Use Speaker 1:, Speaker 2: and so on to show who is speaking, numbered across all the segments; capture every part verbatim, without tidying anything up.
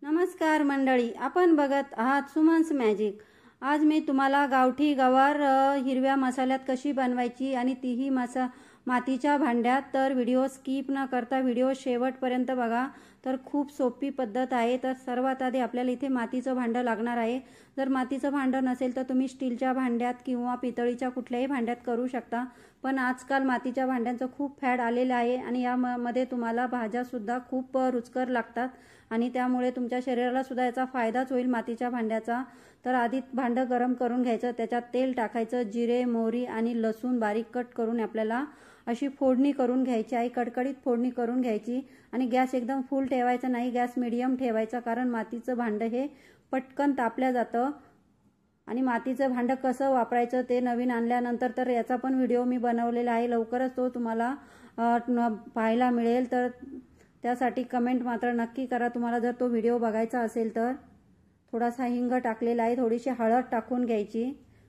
Speaker 1: नमस्कार मंडळी, आपण बघत आहात सुमन्स मॅजिक। आज मी तुम्हाला गावठी गवार हिरव्या मसाल्यात कशी बनवायची आणि तीही मसा मातीच्या भांड्यात। तर व्हिडिओ स्किप न करता व्हिडिओ शेवटपर्यंत बघा। तर खूप सोपी पद्धत आहे। तर सर्वात आधी आपल्याला इथे मातीचं भांडं लागणार आहे। जर मातीचं भांडं नसेल तर तुम्ही स्टीलच्या भांड्यात किंवा पितळीच्या कुठल्याही भांड्यात करू शकता। पण आजकाल मातीच्या भांड्यांचं खूप फॅड आलेलं आहे आणि यामध्ये तुम्हाला भाज्या सुद्धा खूप रुचकर लागतात आणि त्यामुळे तुमच्या शरीराला सुद्धा याचा फायदाच होईल मातीच्या भांड्याचा। तर आधी भांडं गरम करून घ्यायचं, त्याच्यात तेल टाकायचं, जिरे, मोहरी आणि लसूण बारीक कट करून आपल्याला अशी फोडणी करून घ्यायची आहे। कडकडीत फोडणी करून घ्यायची आणि गॅस एकदम फुल ठेवायचा नाही, गॅस मीडियम ठेवायचा, कारण मातीचं भांडं हे पटकन तापल्या जातं। आणि मातीचं भांडं कसं वापरायचं ते नवीन आणल्यानंतर तर याचा पण व्हिडिओ मी बनवलेला आहे, लवकरच तो तुम्हाला पाहायला मिळेल। तर त्यासाठी कमेंट मात्र नक्की करा तुम्हाला जर तो व्हिडिओ बघायचा असेल तर। थोडासा हिंग टाकलेला आहे, थोडीशी हळद टाकून घ्यायची।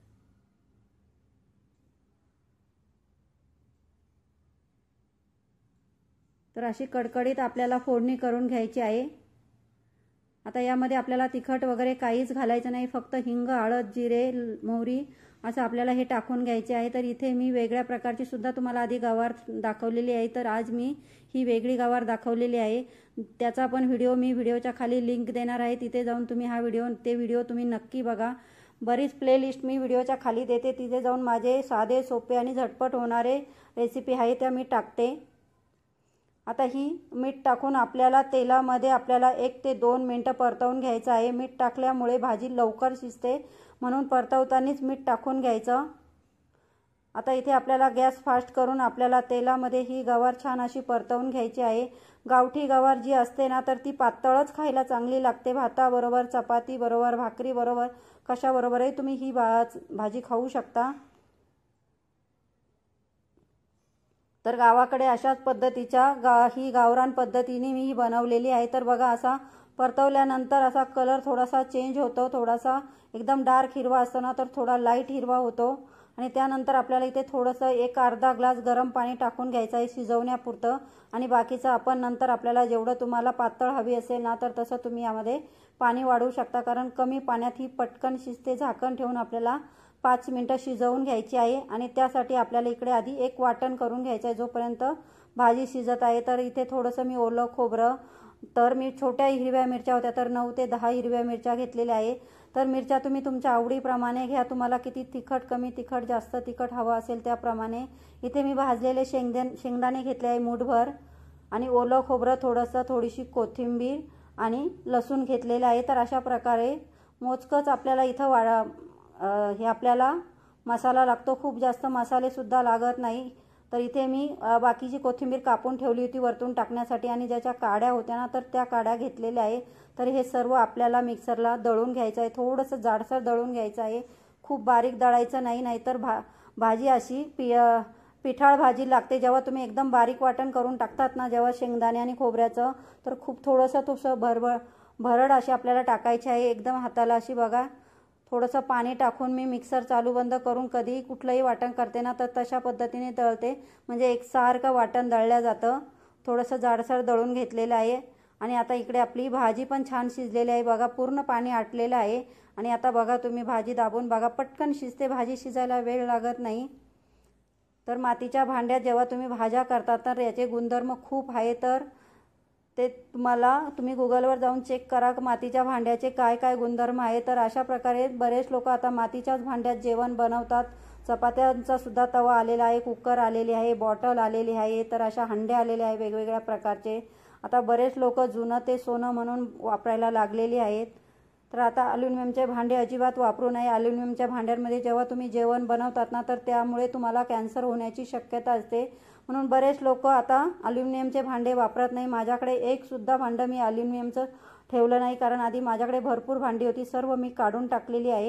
Speaker 1: तर अशी कडकडीत आपल्याला फोडणी करून घ्यायची आहे। आता यामध्ये आपल्याला तिखट वगैरे काहीच घालायचं नाही, फक्त हिंग, हळद, जिरे, मोहरी असं आपल्याला हे टाकून घ्यायचे आहे। तर इथे मी वेगळ्या प्रकारची सुद्धा तुम्हाला आधी गवार दाखवलेली आहे, तर आज मी ही वेगळी गवार दाखवलेली आहे। त्याचा पण व्हिडिओ मी व्हिडिओच्या खाली लिंक देणार आहे, तिथे जाऊन तुम्ही हा व्हिडिओ ते व्हिडिओ तुम्ही नक्की बघा। बरीच प्लेलिस्ट मी व्हिडिओच्या खाली देते, तिथे जाऊन माझे साधे सोपे आणि झटपट होणारे रेसिपी आहे त्या मी टाकते। आता ही मीठ टाकून आपल्याला तेलामध्ये आपल्याला एक ते दोन मिनिटं परतवून घ्यायचं आहे। मीठ टाकल्यामुळे भाजी लवकर शिजते, म्हणून परतवतानाच मीठ टाकून घ्यायचं। आता इथे आपल्याला गॅस फास्ट करून आपल्याला तेलामध्ये ही गवार छान अशी परतवून घ्यायची आहे। गावठी गवार जी असते ना तर ती पातळच खायला चांगली लागते, भाताबरोबर, चपाती बरोबर, भाकरी बरोबर, कशाबरोबरही तुम्ही ही भाजी खाऊ शकता। तर गावाकडे अशाच पद्धतीच्या गा ही गावरान पद्धतीने मी ही बनवलेली आहे। तर बघा, असा परतवल्यानंतर असा कलर थोडासा चेंज होतो, थोडासा एकदम डार्क हिरवा असतो ना तर थोडा लाईट हिरवा होतो। आणि त्यानंतर आपल्याला इथे थोडंसं एक अर्धा ग्लास गरम पाणी टाकून घ्यायचं आहे शिजवण्यापुरतं, आणि बाकीचं आपण नंतर आपल्याला जेवढं तुम्हाला पातळ हवी असेल ना तर तसं तुम्ही यामध्ये पाणी वाढवू शकता, कारण कमी पाण्यात ही पटकन शिजते। झाकण ठेवून आपल्याला पाच मिनिटं शिजवून घ्यायची आहे आणि त्यासाठी आपल्याला इकडे आधी एक वाटण करून घ्यायचं आहे जोपर्यंत भाजी शिजत आहे। तर इथे थोडंसं मी ओलं खोबरं, तर मी छोट्या हिरव्या मिरच्या होत्या तर नऊ ते दहा हिरव्या मिरच्या घेतलेल्या आहे। तर मिरच्या तुम्ही तुमच्या आवडीप्रमाणे घ्या, तुम्हाला किती तिखट, कमी तिखट, जास्त तिखट हवं असेल त्याप्रमाणे। इथे मी भाजलेले शेंगदाणे शेंगदाणे घेतले आहे मूठभर, आणि ओलं खोबरं थोडंसं, थोडीशी कोथिंबीर आणि लसूण घेतलेलं आहे। तर अशा प्रकारे मोजकच आपल्याला इथं वा हे आपल्याला मसाला लागतो, खूप जास्त मसाले सुद्धा लागत नाही। तर इथे मी बाकीची कोथिंबीर कापून ठेवली होती वरतून टाकण्यासाठी, आणि ज्याच्या काड्या होत्या ना तर त्या काड्या घेतलेल्या आहे। तर हे सर्व आपल्याला मिक्सरला दळून घ्यायचं आहे, थोडंसं जाडसर दळून घ्यायचं आहे, खूप बारीक दळायचं नाही, नाहीतर भा भाजी अशी पि पिठाळ भाजी लागते। जेव्हा तुम्ही एकदम बारीक वाटण करून टाकतात ना जेव्हा शेंगदाणे आणि खोबऱ्याचं, तर खूप थोडंसं थोडंसं भरभर भरड अशी आपल्याला टाकायची आहे, एकदम हाताला अशी। बघा, थोडंसं पाणी टाकून मी मिक्सर चालू बंद करून कधी कुठलंही वाटण करते ना तर तशा पद्धतीने दळते, म्हणजे एकसारखं वाटण दळलं जातं। थोडंसं जाडसर दळून घेतलेलं आहे, आणि आता इकडे आपली भाजी पण छान शिजलेली आहे। बघा, पूर्ण पाणी आटलेलं आहे, आणि आता बघा तुम्ही भाजी दाबून बघा, पटकन शिजते, भाजी शिजायला वेळ लागत नाही। तर मातीच्या भांड्यात जेव्हा तुम्ही भाज्या करता तर याचे गुणधर्म खूप आहे, तर ते तुम्हाला तुम्ही गुगलवर जाऊन चेक करा मातीच्या भांड्याचे काय काय गुणधर्म आहे। तर अशा प्रकारे बरेच लोक आता मातीच्याच भांड्यात जेवण बनवतात। चपात्यांचा सुद्धा तवा आलेला आहे, कुकर आलेले आहे, बॉटल आलेली आहे, तर अशा हंडे आलेले आहे वेगवेगळ्या प्रकारचे। आता बरेच लोक जुनं ते सोनं म्हणून वापरायला लागलेली आहेत। तर आता अल्युमिनियमचे भांडे अजिबात वापरू नये। अल्युमिनियमच्या भांड्यांमध्ये जेव्हा तुम्ही जेवण बनवतात ना तर त्यामुळे तुम्हाला कॅन्सर होण्याची शक्यता असते, म्हणून बरेच लोक आता अल्युमिनियमचे भांडे वापरत नाही। माझ्याकडे एक सुद्धा भांडं मी अल्युमिनियमचं ठेवलं नाही, कारण आधी माझ्याकडे भरपूर भांडी होती, सर्व मी काढून टाकलेली आहे।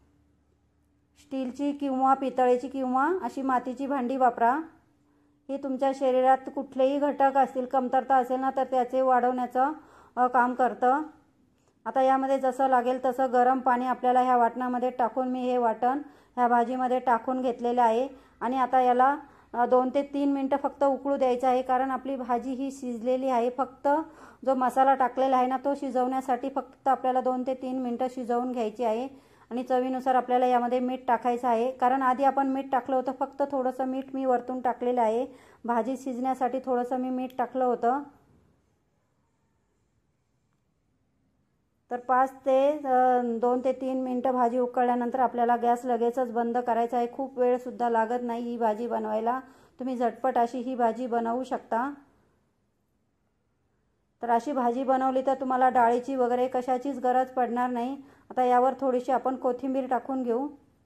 Speaker 1: स्टीलची किंवा पितळेची किंवा अशी मातीची भांडी वापरा, हे तुमच्या शरीरात कुठलेही घटक असतील, कमतरता असेल ना तर त्याचे वाढवण्याचं काम करतं। आता यामध्ये जसं लागेल तसं गरम पाणी आपल्याला ह्या वाटणामध्ये टाकून मी हे वाटण ह्या भाजीमध्ये टाकून घेतलेलं आहे, आणि आता याला दोन ते तीन मिनटं फक्त उकळू द्यायचं आहे, कारण आपली भाजी ही शिजलेली आहे. फक्त जो मसाला टाकलेला आहे ना तो शिजवण्यासाठी फक्त आपल्याला दोन ते तीन मिनटं शिजवून घ्यायची आहे. आणि चवीनुसार आपल्याला यामध्ये मीठ टाकायचं आहे, कारण आधी आपण मीठ टाकलं होतं. फक्त थोडंसं मीठ मी वरतून टाकलेलं आहे. भाजी शिजण्यासाठी थोडंसं मी मीठ टाकलं होतं. तर पाच ते दोन ते तीन मिनटं भाजी उकळल्यानंतर आपल्याला गॅस लगेचच बंद करायचा आहे. खूप वेळसुद्धा लागत नाही ही भाजी बनवायला. तुम्ही झटपट अशी ही भाजी बनवू शकता. तर अशी भाजी बनवली तर तुम्हाला डाळीची वगैरे कशाचीच गरज पडणार नाही. आता यावर थोडीशी आपण कोथिंबीर टाकून घेऊ.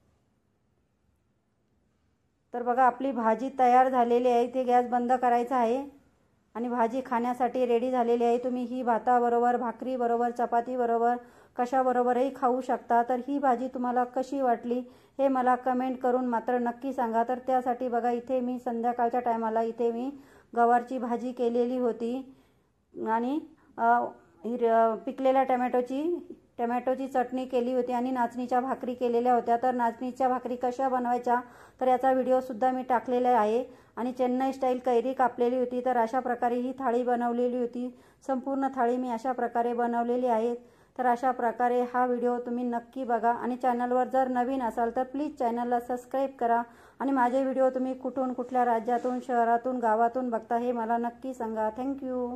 Speaker 1: तर बघा आपली भाजी तयार झालेली आहे. ते गॅस बंद करायचा आहे आणि भाजी खाण्यासाठी रेडी झालेली आहे. तुम्ही ही भाताबरोबर, भाकरीबरोबर, चपातीबरोबर कशाबरोबरही खाऊ शकता. तर ही भाजी तुम्हाला कशी वाटली हे मला कमेंट करून मात्र नक्की सांगा. तर त्यासाठी बघा इथे मी संध्याकाळच्या टायमाला इथे मी गवारची भाजी केलेली होती आणि पिकलेल्या टमॅटोची टमॅटोची चटणी केली होती आणि नाचणीच्या भाकरी केलेल्या होत्या. तर नाचणीच्या भाकरी कशा बनवायच्या तर याचा व्हिडिओसुद्धा मी टाकलेला आहे. आणि चेन्नई स्टाईल कैरी कापलेली होती. तर अशा प्रकारे ही थाळी बनवलेली होती. संपूर्ण थाळी मी अशा प्रकारे बनवलेली आहे. तर अशा प्रकारे हा व्हिडिओ तुम्ही नक्की बघा आणि चॅनलवर जर नवीन असाल तर प्लीज चॅनलला सबस्क्राईब करा. आणि माझे व्हिडिओ तुम्ही कुठून, कुठल्या राज्यातून, शहरातून, गावातून बघता हे मला नक्की सांगा. थँक्यू.